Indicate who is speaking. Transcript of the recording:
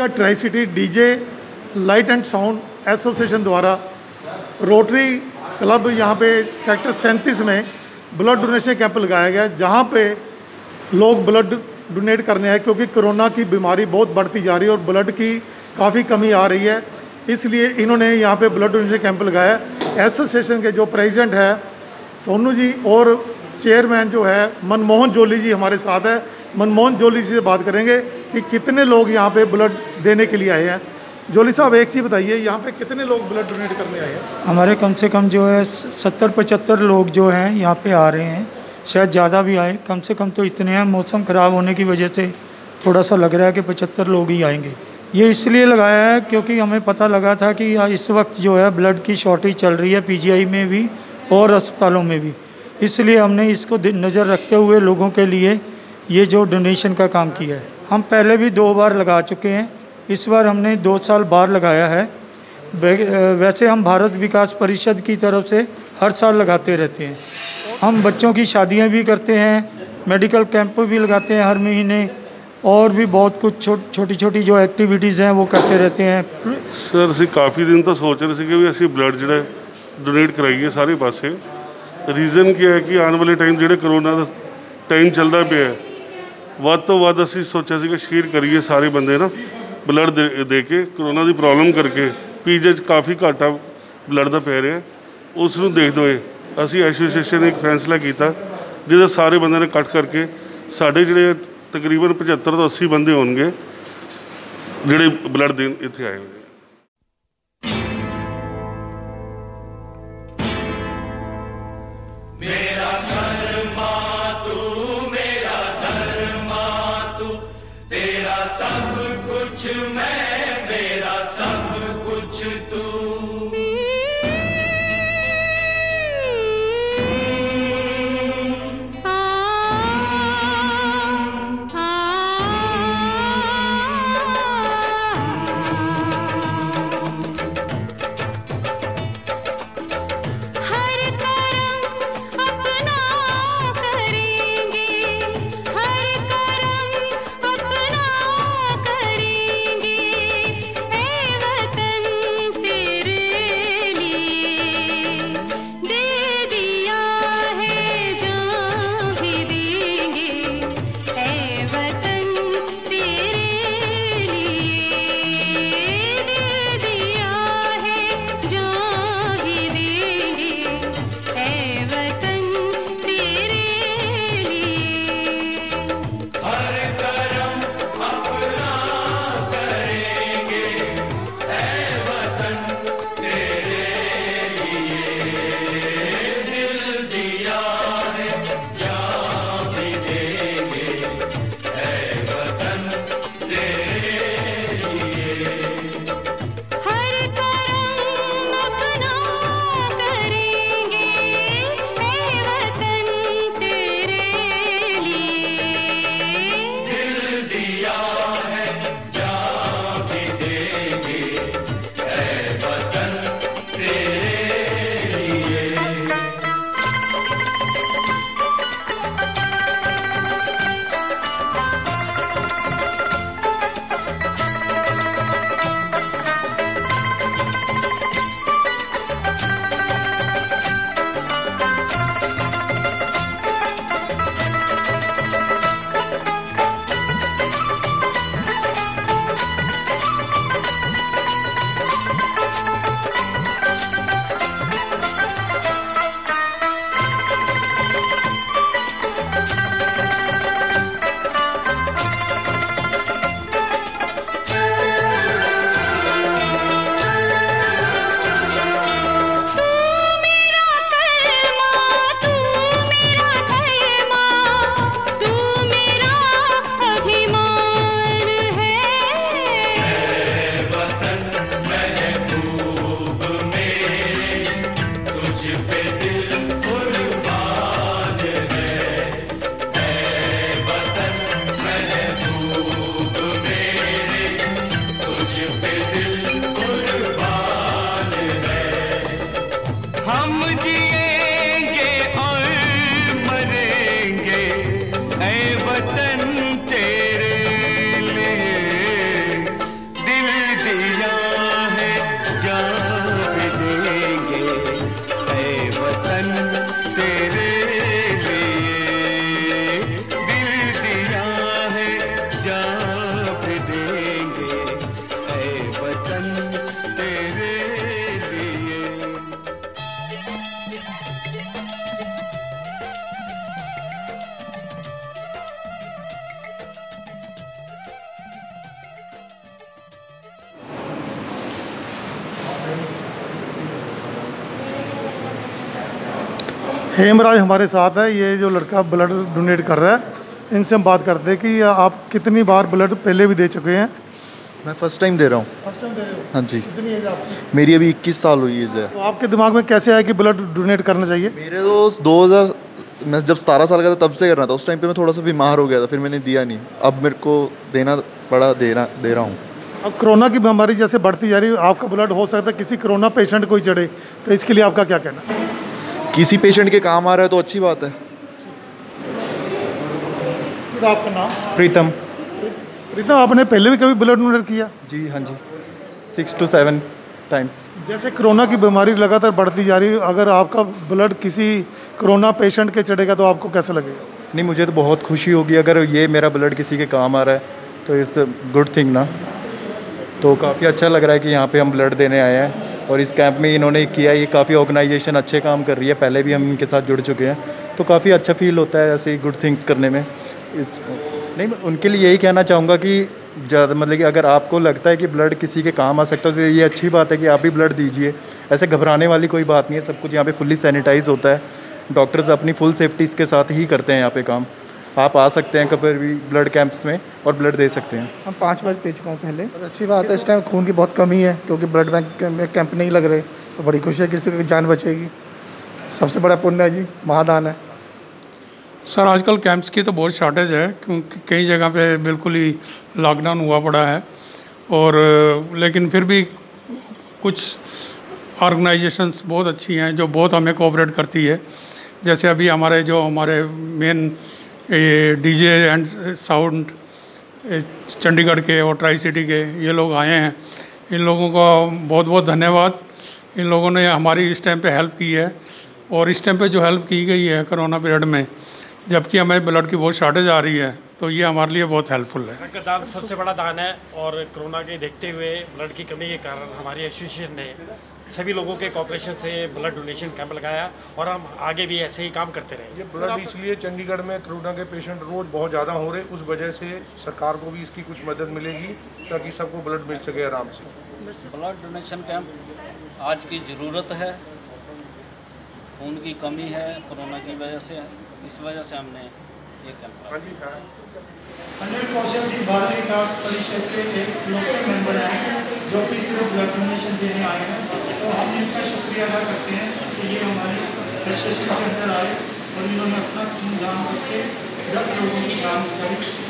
Speaker 1: का tri city DJ light and sound association द्वारा rotary club यहाँ पे सेक्टर 37 में ब्लड डोनेशन कैंप लगाया गया, जहाँ पे लोग ब्लड डोनेट करने आए, क्योंकि कोरोना की बीमारी बहुत बढ़ती जा रही है और ब्लड की काफ़ी कमी आ रही है। इसलिए इन्होंने यहाँ पे ब्लड डोनेशन कैंप लगाया। एसोसिएशन के जो प्रेसिडेंट है सोनू जी और चेयरमैन जो है मनमोहन जोली जी हमारे साथ है। मनमोहन जोली जी से बात करेंगे कि कितने लोग यहाँ पे ब्लड देने के लिए आए हैं। जोली साहब, एक चीज़ बताइए, यहाँ पे कितने लोग ब्लड डोनेट करने आए हैं?
Speaker 2: हमारे कम से कम जो है 70-75 लोग जो हैं यहाँ पे आ रहे हैं, शायद ज़्यादा भी आए, कम से कम तो इतने हैं। मौसम ख़राब होने की वजह से थोड़ा सा लग रहा है कि 75 लोग ही आएंगे। ये इसलिए लगाया है क्योंकि हमें पता लगा था कि इस वक्त जो है ब्लड की शॉर्टेज चल रही है पीजीआई में भी और अस्पतालों में भी, इसलिए हमने इसको नज़र रखते हुए लोगों के लिए ये जो डोनेशन का काम किया है। हम पहले भी 2 बार लगा चुके हैं, इस बार हमने 2 साल बाद लगाया है। वैसे हम भारत विकास परिषद की तरफ से हर साल लगाते रहते हैं। हम बच्चों की शादियां भी करते हैं, मेडिकल कैंप भी लगाते हैं हर महीने, और भी बहुत कुछ छोटी छोटी जो एक्टिविटीज़ हैं वो करते रहते हैं।
Speaker 3: सर ਅਸੀਂ ਕਾਫੀ ਦਿਨ ਤੋਂ ਸੋਚ ਰਹੇ ਸੀਗੇ ਵੀ ਅਸੀਂ ਬਲੱਡ ਜਿਹੜਾ ਡੋਨੇਟ ਕਰਾਈਏ ਸਾਰੇ ਪਾਸੇ। ਰੀਜ਼ਨ ਕੀ ਹੈ ਕਿ ਆਉਣ ਵਾਲੇ ਟਾਈਮ ਜਿਹੜੇ ਕਰੋਨਾ ਦਾ ਟਾਈਮ ਚੱਲਦਾ ਪਿਆ ਹੈ, ਵੱਧ ਤੋਂ ਵੱਧ ਅਸੀਂ ਸੋਚਿਆ ਸੀ ਕਿ ਸ਼ੇਅਰ ਕਰੀਏ ਸਾਰੇ ਬੰਦੇ ਨਾ ਬਲੱਡ ਦੇ ਕੇ। ਕਰੋਨਾ ਦੀ ਪ੍ਰੋਬਲਮ ਕਰਕੇ ਪੀਜੀ 'ਚ ਕਾਫੀ ਘਾਟਾ ਬਲੱਡ ਦਾ ਪੈ ਰਿਹਾ, ਉਸ ਨੂੰ ਦੇਖਦੇ ਹੋਏ ਅਸੀਂ ਐਸੋਸੀਏਸ਼ਨ ਨੇ ਇੱਕ ਫੈਸਲਾ ਕੀਤਾ ਜਿਹਦੇ ਸਾਰੇ ਬੰਦਿਆਂ ਨੇ ਇਕੱਠ ਕਰਕੇ ਸਾਡੇ ਜਿਹੜੇ तकरीबन 75 ਤੋਂ 80 ਬੰਦੇ ਹੋਣਗੇ ਜਿਹੜੇ ਬਲੱਡ ਦੇਣ ਇੱਥੇ ਆਏ ਹੋਏ।
Speaker 4: ਮੇਰਾ ਧਰਮਾ ਤੂੰ, ਮੇਰਾ ਧਰਮਾ ਤੂੰ, ਤੇਰਾ ਸਭ ਕੁਛ ਮੈਂ, ਮੇਰਾ ਸਭ ਕੁਛ ਤੂੰ।
Speaker 1: हेमराज हमारे साथ है, ये जो लड़का ब्लड डोनेट कर रहा है, इनसे हम बात करते हैं कि आप कितनी बार ब्लड पहले भी दे चुके हैं?
Speaker 5: मैं फर्स्ट टाइम दे रहा हूँ।
Speaker 1: फर्स्ट टाइम दे रहे हो?
Speaker 5: हाँ जी।
Speaker 1: कितनी एज आपकी?
Speaker 5: मेरी अभी 21 साल हुई है।
Speaker 1: तो आपके दिमाग में कैसे आया कि ब्लड डोनेट करना चाहिए?
Speaker 5: मेरे तो 2000 मैं जब 17 साल का था तब से करना था। उस टाइम पे मैं थोड़ा सा बीमार हो गया था, फिर मैंने दिया नहीं। अब मेरे को देना पड़ा, दे रहा हूँ।
Speaker 1: अब कोरोना की बीमारी जैसे बढ़ती जा रही है, आपका ब्लड हो सकता है किसी कोरोना पेशेंट को ही चढ़े, तो इसके लिए आपका क्या कहना है?
Speaker 5: किसी पेशेंट के काम आ रहा है तो अच्छी बात है।
Speaker 1: फिर आपका नाम?
Speaker 6: प्रीतम।
Speaker 1: प्रीतम, आपने पहले भी कभी ब्लड डोनेट किया?
Speaker 6: जी हाँ जी, 6 to 7 टाइम्स।
Speaker 1: जैसे कोरोना की बीमारी लगातार बढ़ती जा रही है, अगर आपका ब्लड किसी कोरोना पेशेंट के चढ़ेगा तो आपको कैसा लगेगा?
Speaker 6: नहीं, मुझे तो बहुत खुशी होगी अगर ये मेरा ब्लड किसी के काम आ रहा है, तो इट्स गुड थिंग ना। तो काफ़ी अच्छा लग रहा है कि यहाँ पे हम ब्लड देने आए हैं और इस कैंप में इन्होंने किया। ये काफ़ी ऑर्गेनाइजेशन अच्छे काम कर रही है, पहले भी हम इनके साथ जुड़ चुके हैं, तो काफ़ी अच्छा फील होता है ऐसे गुड थिंग्स करने में। नहीं, उनके लिए यही कहना चाहूँगा कि ज़्यादा मतलब कि अगर आपको लगता है कि ब्लड किसी के काम आ सकता है तो ये अच्छी बात है कि आप भी ब्लड दीजिए। ऐसे घबराने वाली कोई बात नहीं है, सब कुछ यहाँ पे फुल्ली सैनिटाइज होता है। डॉक्टर्स अपनी फुल सेफ्टी के साथ ही करते हैं यहाँ पे काम। आप आ सकते हैं कभी भी ब्लड कैंप्स में और ब्लड दे सकते हैं।
Speaker 7: हम 5 बार दे चुका हूँ पहले, और अच्छी बात है। इस टाइम खून की बहुत कमी है क्योंकि ब्लड बैंक में कैंप नहीं लग रहे, तो बड़ी खुशी है किसी की जान बचेगी। सबसे बड़ा पुण्य है जी, महादान है।
Speaker 8: सर, आजकल कैंप्स की तो बहुत शॉर्टेज है क्योंकि कई जगह पे बिल्कुल ही लॉकडाउन हुआ पड़ा है, और लेकिन फिर भी कुछ ऑर्गेनाइजेशंस बहुत अच्छी हैं जो बहुत हमें कोऑपरेट करती है। जैसे अभी हमारे main DJ and sound Chandigarh के और ट्राई सिटी के ये लोग आए हैं, इन लोगों का बहुत बहुत धन्यवाद। इन लोगों ने हमारी इस टाइम पे हेल्प की है, और इस टाइम पे जो हेल्प की गई है कोरोना पीरियड में, जबकि हमें ब्लड की बहुत शॉर्टेज आ रही है, तो ये हमारे लिए बहुत हेल्पफुल है।
Speaker 9: ब्लड का दान सबसे बड़ा दान है, और कोरोना के देखते हुए ब्लड की कमी के कारण हमारी एसोसिएशन ने सभी लोगों के कॉपरेशन से ब्लड डोनेशन कैंप लगाया, और हम आगे भी ऐसे ही काम करते रहे।
Speaker 10: ये ब्लड इसलिए चंडीगढ़ में कोरोना के पेशेंट रोज़ बहुत ज़्यादा हो रहे, उस वजह से सरकार को भी इसकी कुछ मदद मिलेगी ताकि सबको ब्लड मिल सके आराम से।
Speaker 11: ब्लड डोनेशन कैंप आज की ज़रूरत है, खून की कमी है कोरोना की वजह से, इस वजह से हमने ये कैंप लगाया।
Speaker 2: अनिल कौशल जी बाल विकास परिषद के एक लोकल मेंबर हैं जो कि सिर्फ ब्लड डोनेशन देने आए हैं, तो हम इनका शुक्रिया अदा करते हैं कि ये हमारी एसोसिएशन के अंदर आए और इन्होंने अपना खून दान करके 10 लोगों की जान बचाई।